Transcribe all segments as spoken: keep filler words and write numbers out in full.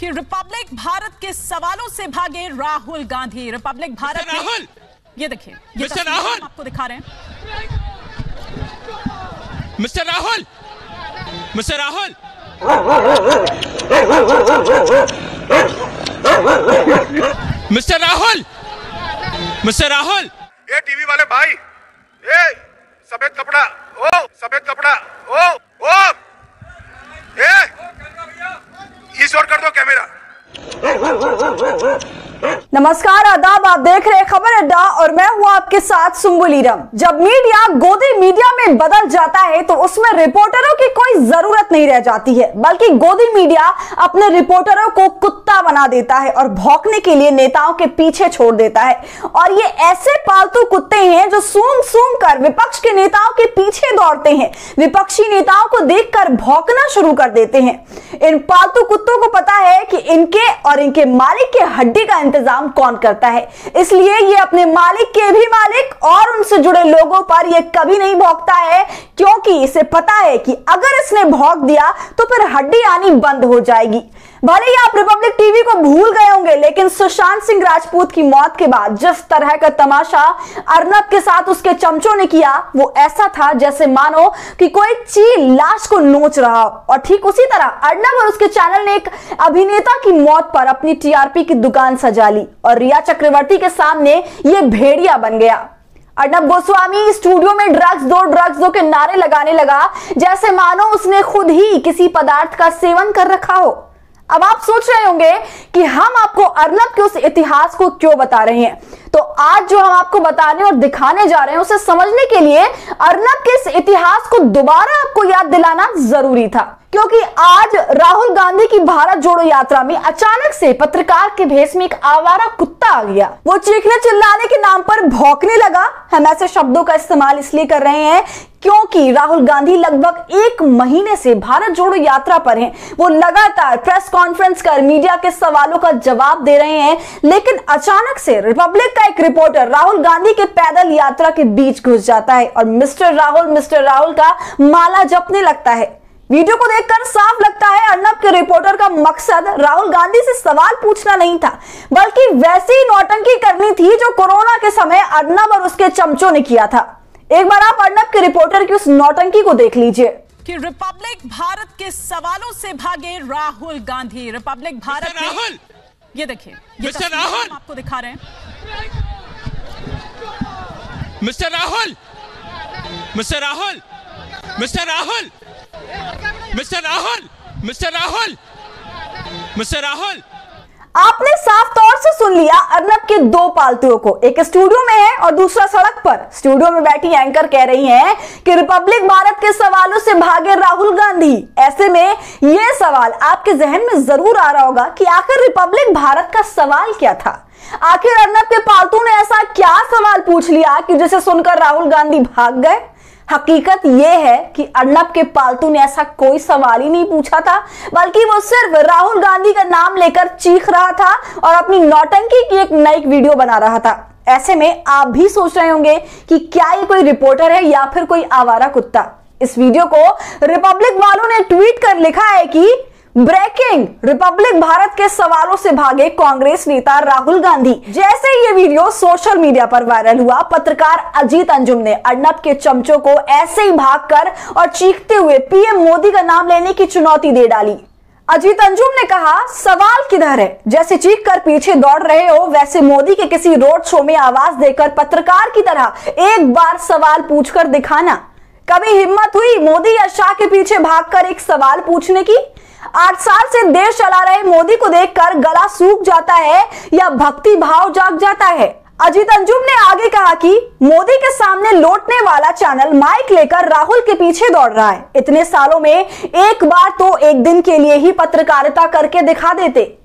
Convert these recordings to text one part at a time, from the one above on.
कि रिपब्लिक भारत के सवालों से भागे राहुल गांधी। रिपब्लिक भारत राहुल, ये देखिए, ये मिस्टर राहुल आपको दिखा रहे हैं। Mister Rahul, mister Rahul, mister Rahul, mister Rahul, ये टीवी वाले भाई, ये सफेद कपड़ा, ओ सफेद कपड़ा, ओ ओ ये इस ओर कर दो कैमरा। नमस्कार, आदाब, आप देख रहे हैं खबर अड्डा और मैं हूं आपके साथ सुम्बुलीरम। जब मीडिया गोदी मीडिया में बदल जाता है तो उसमें रिपोर्टरों की कोई जरूरत नहीं रह जाती है, बल्कि गोदी मीडिया अपने रिपोर्टरों को कुत्ता बना देता है और भौंकने के लिए नेताओं के पीछे छोड़ देता है। और ये ऐसे पालतू कुत्ते हैं जो सूंघ सूंघ कर विपक्ष के नेताओं के पीछे दौड़ते हैं, विपक्षी नेताओं को देखकर भौंकना शुरू कर देते हैं। इन पालतू कुत्तों को पता है कि इनके और इनके मालिक के हड्डी का इंतजाम कौन करता है, इसलिए ये अपने मालिक के भी मालिक और उनसे जुड़े लोगों पर ये कभी नहीं भौंकता है, क्योंकि इसे पता है कि अगर इसने भौंक दिया तो फिर हड्डी आनी बंद हो जाएगी। भले ही आप रिपब्लिक टीवी को भूल गए होंगे, लेकिन सुशांत सिंह राजपूत की मौत के बाद जिस तरह का तमाशा अर्नब के साथ उसके चमचों ने किया, वो ऐसा था जैसे मानो कि कोई चील लाश को नोच रहा हो। और ठीक उसी तरह अर्नब और उसके चैनल ने एक अभिनेता की मौत पर अपनी टीआरपी की दुकान सजा ली और रिया चक्रवर्ती के सामने ये भेड़िया बन गया। अर्नब गोस्वामी स्टूडियो में ड्रग्स दो ड्रग्स दो के नारे लगाने लगा, जैसे मानो उसने खुद ही किसी पदार्थ का सेवन कर रखा हो। अब आप सोच रहे होंगे कि हम आपको अर्नब के उस इतिहास को क्यों बता रहे हैं, तो आज जो हम आपको बताने और दिखाने जा रहे हैं उसे समझने के लिए अर्नब के इस इतिहास को दोबारा आपको याद दिलाना जरूरी था, क्योंकि आज राहुल गांधी की भारत जोड़ो यात्रा में अचानक से पत्रकार के भेष में एक आवारा कुत्ता आ गया। वो चीखने चिल्लाने के नाम पर भौंकने लगा। हम ऐसे शब्दों का इस्तेमाल इसलिए कर रहे हैं क्योंकि राहुल गांधी लगभग एक महीने से भारत जोड़ो यात्रा पर हैं। वो लगातार प्रेस कॉन्फ्रेंस कर मीडिया के सवालों का जवाब दे रहे हैं, लेकिन अचानक से रिपब्लिक का एक रिपोर्टर राहुल गांधी के पैदल यात्रा के बीच घुस जाता है और मिस्टर राहुल मिस्टर राहुल का माला जपने लगता है। वीडियो को देखकर साफ लगता है अर्नब के रिपोर्टर का मकसद राहुल गांधी से सवाल पूछना नहीं था, बल्कि वैसी ही नौटंकी करनी थी जो कोरोना के समय अर्नब और उसके चमचों ने किया था। एक बार आप अर्नब के रिपोर्टर की उस नौटंकी को देख लीजिए कि रिपब्लिक भारत के सवालों से भागे राहुल गांधी। रिपब्लिक भारत राहुल, ये देखिए, ये मिस्टर राहुल आपको दिखा रहे हैं। Mister Rahul, mister Rahul, mister Rahul, mister Rahul, mister Rahul, mister Rahul, आपने साफ तौर से सुन लिया अर्नब के दो पालतुओं को। एक स्टूडियो में है और दूसरा सड़क पर। स्टूडियो में बैठी एंकर कह रही हैं कि रिपब्लिक भारत के सवालों से भागे राहुल गांधी। ऐसे में यह सवाल आपके जहन में जरूर आ रहा होगा कि आखिर रिपब्लिक भारत का सवाल क्या था। आखिर अर्नब के पालतू ने ऐसा क्या सवाल पूछ लिया कि जिसे सुनकर राहुल गांधी भाग गए। हकीकत यह है कि अर्नब के पालतू ने ऐसा कोई सवाल ही नहीं पूछा था, बल्कि वो सिर्फ राहुल गांधी का नाम लेकर चीख रहा था और अपनी नौटंकी की एक नई वीडियो बना रहा था। ऐसे में आप भी सोच रहे होंगे कि क्या ये कोई रिपोर्टर है या फिर कोई आवारा कुत्ता। इस वीडियो को रिपब्लिक वालों ने ट्वीट कर लिखा है कि ब्रेकिंग, रिपब्लिक भारत के सवालों से भागे कांग्रेस नेता राहुल गांधी। जैसे ये वीडियो सोशल मीडिया पर वायरल हुआ, पत्रकार अजीत अंजुम ने अर्नब के चमचों को ऐसे ही भागकर और चीखते हुए पीएम मोदी का नाम लेने की चुनौती दे डाली। अजीत अंजुम ने कहा, सवाल किधर है? जैसे चीख कर पीछे दौड़ रहे हो, वैसे मोदी के किसी रोड शो में आवाज देकर पत्रकार की तरह एक बार सवाल पूछकर दिखाना। कभी हिम्मत हुई मोदी या शाह के पीछे भागकर एक सवाल पूछने की? आठ साल से देश चला रहे मोदी को देखकर गला सूख जाता है या भक्ति भाव जाग जाता है? अजीत अंजुम ने आगे कहा कि मोदी के सामने लौटने वाला चैनल माइक लेकर राहुल के पीछे दौड़ रहा है। इतने सालों में एक बार तो एक दिन के लिए ही पत्रकारिता करके दिखा देते।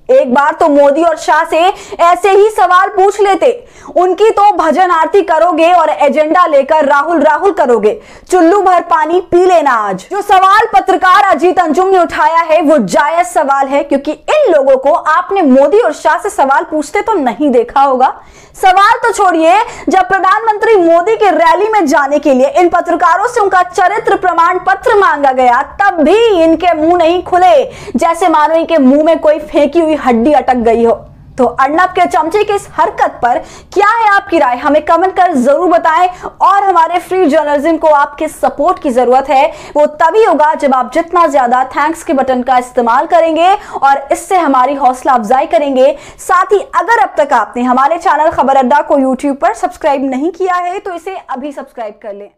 एक बार तो मोदी और शाह से ऐसे ही सवाल पूछ लेते। उनकी तो भजन आरती करोगे और एजेंडा लेकर राहुल राहुल करोगे, चुल्लू भर पानी पी लेना। आज जो सवाल पत्रकार अजीत अंजुम ने उठाया है वो जायज सवाल है, क्योंकि इन लोगों को आपने मोदी और शाह से सवाल पूछते तो नहीं देखा होगा। सवाल तो छोड़िए, जब प्रधानमंत्री मोदी की रैली में जाने के लिए इन पत्रकारों से उनका चरित्र प्रमाण पत्र मांगा गया, तब भी इनके मुंह नहीं खुले, जैसे मानो इनके मुंह में कोई फेंकी हुई हड्डी अटक गई हो। तो अर्नब के चमचे की इस हरकत पर क्या है आपकी राय, हमें कमेंट कर जरूर बताएं। और हमारे फ्री जर्नलिज्म को आपके सपोर्ट की जरूरत है, वो तभी होगा जब आप जितना ज्यादा थैंक्स के बटन का इस्तेमाल करेंगे और इससे हमारी हौसला अफजाई करेंगे। साथ ही अगर अब तक आपने हमारे चैनल खबर अड्डा को यूट्यूब पर सब्सक्राइब नहीं किया है तो इसे अभी सब्सक्राइब कर लें।